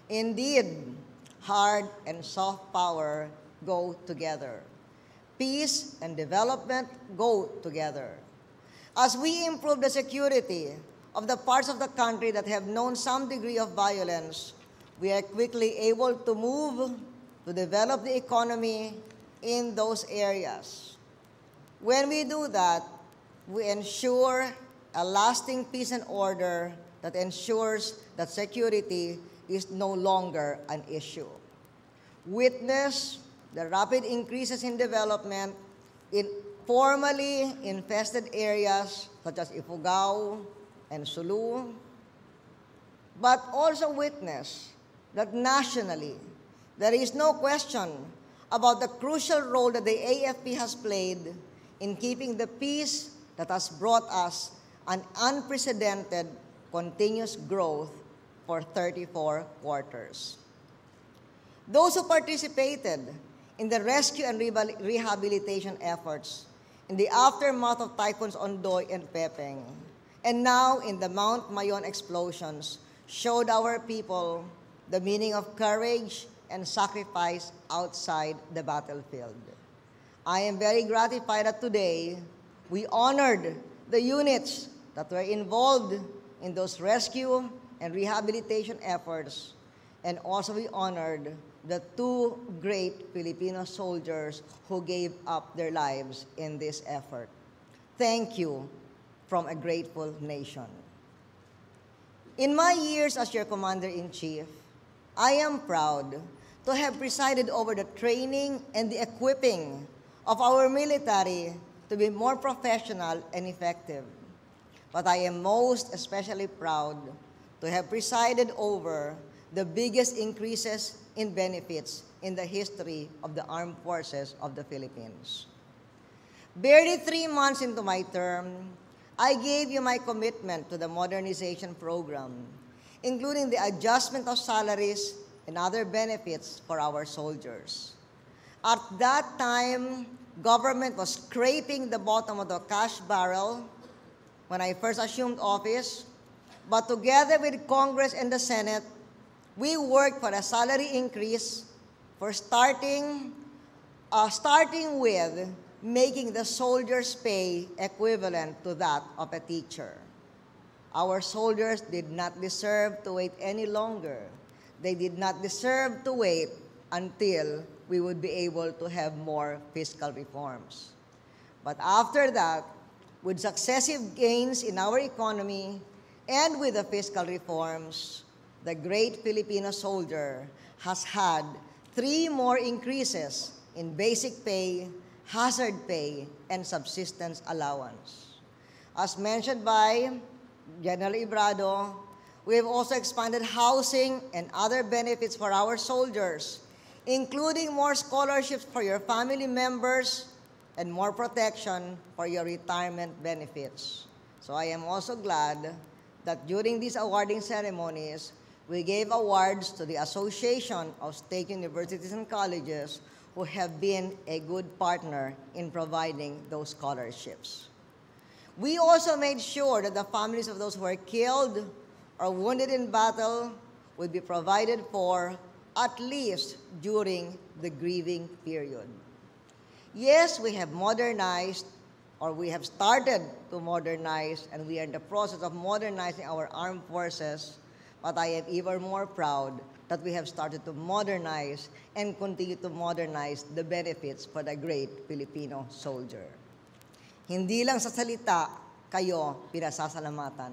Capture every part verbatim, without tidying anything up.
Indeed, hard and soft power go together. Peace and development go together. As we improve the security of the parts of the country that have known some degree of violence, we are quickly able to move to develop the economy in those areas. When we do that, we ensure a lasting peace and order that ensures that security is no longer an issue. Witness the rapid increases in development in formerly infested areas such as Ifugao and Sulu, but also witness that nationally there is no question about the crucial role that the A F P has played in keeping the peace that has brought us an unprecedented continuous growth for thirty-four quarters. Those who participated in the rescue and rehabilitation efforts in the aftermath of Typhoons Ondoy and Pepeng, and now in the Mount Mayon explosions, showed our people the meaning of courage and sacrifice outside the battlefield. I am very gratified that today we honored the units that were involved in those rescue and rehabilitation efforts, and also we honored the two great Filipino soldiers who gave up their lives in this effort. Thank you from a grateful nation. In my years as your Commander-in-Chief, I am proud to have presided over the training and the equipping of our military to be more professional and effective. But I am most especially proud to have presided over the biggest increases in benefits in the history of the Armed Forces of the Philippines. Barely three months into my term, I gave you my commitment to the modernization program, including the adjustment of salaries and other benefits for our soldiers. At that time, government was scraping the bottom of the cash barrel when I first assumed office, but together with Congress and the Senate, we worked for a salary increase for starting, uh, starting with making the soldiers' pay equivalent to that of a teacher. Our soldiers did not deserve to wait any longer. They did not deserve to wait until we would be able to have more fiscal reforms. But after that, with successive gains in our economy and with the fiscal reforms, the great Filipino soldier has had three more increases in basic pay, hazard pay, and subsistence allowance. As mentioned by General Ibrado, we have also expanded housing and other benefits for our soldiers, including more scholarships for your family members and more protection for your retirement benefits. So I am also glad that during these awarding ceremonies, we gave awards to the Association of State Universities and Colleges who have been a good partner in providing those scholarships. We also made sure that the families of those who were killed or wounded in battle would be provided for at least during the grieving period. Yes, we have modernized, or we have started to modernize, and we are in the process of modernizing our armed forces, but I am even more proud that we have started to modernize and continue to modernize the benefits for the great Filipino soldier. Hindi lang sa salita, kayo pinasasalamatan.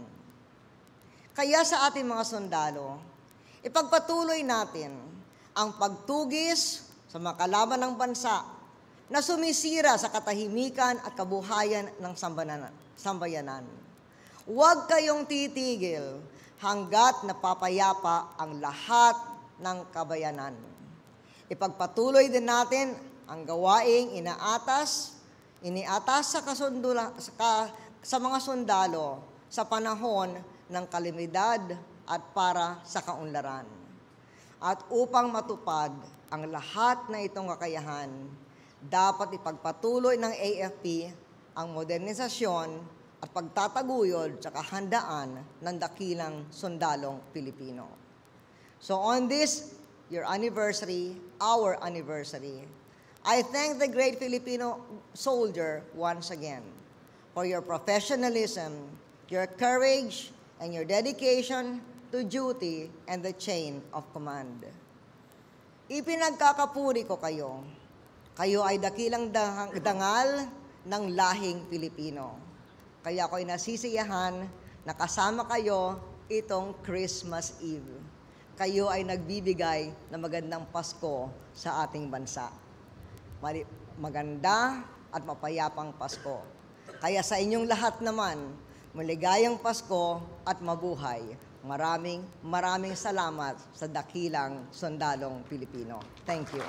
Kaya sa ating mga sundalo, ipagpatuloy natin ang pagtugis sa mga kalaban ng bansa na sumisira sa katahimikan at kabuhayan ng sambayanan. Huwag kayong titigil hanggat napapayapa ang lahat ng kabayanan. Ipagpatuloy din natin ang gawaing inaatas, iniatas sa, kasundula, sa, sa mga sundalo sa panahon ng kalamidad at para sa kaunlaran. At upang matupad ang lahat na itong kakayahan, dapat ipagpatuloy ng A F P ang modernisasyon at pagtataguyod sa kahandaan ng dakilang sundalong Pilipino. So on this, your anniversary, our anniversary, I thank the great Filipino soldier once again for your professionalism, your courage, and your dedication to duty and the chain of command. Ipinagkakapuri ko kayo. Kayo ay dakilang dangal ng lahing Pilipino. Kaya ako'y nasisiyahan na kasama kayo itong Christmas Eve. Kayo ay nagbibigay ng magandang Pasko sa ating bansa. Maganda at mapayapang Pasko. Kaya sa inyong lahat naman, maligayang Pasko at mabuhay. Maraming, maraming salamat sa dakilang sundalong Pilipino. Thank you.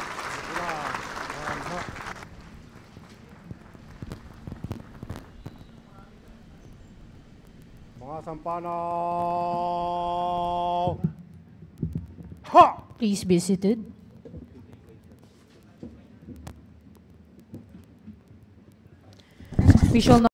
Mga sampanaw! Ha! Please be seated. We shall now